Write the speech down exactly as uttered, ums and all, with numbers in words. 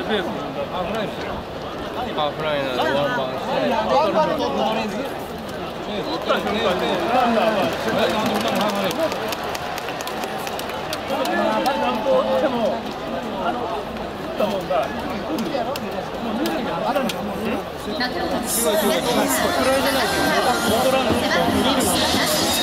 ベーコン、ハーフライス。ハーフライナーでワンバンして。ワンバンの取った瞬間にランナーは世界のハーフライス。なんとしてもあの打ったもんが。すごいすごい。これじゃないけど、戻らんの。